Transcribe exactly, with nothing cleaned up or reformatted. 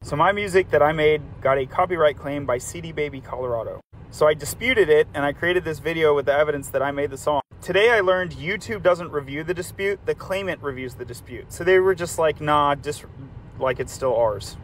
So my music that I made got a copyright claim by C D Baby Colorado. So I disputed it, and I created this video with the evidence that I made the song. Today I learned YouTube doesn't review the dispute, the claimant reviews the dispute. So they were just like, nah, just like it's still ours.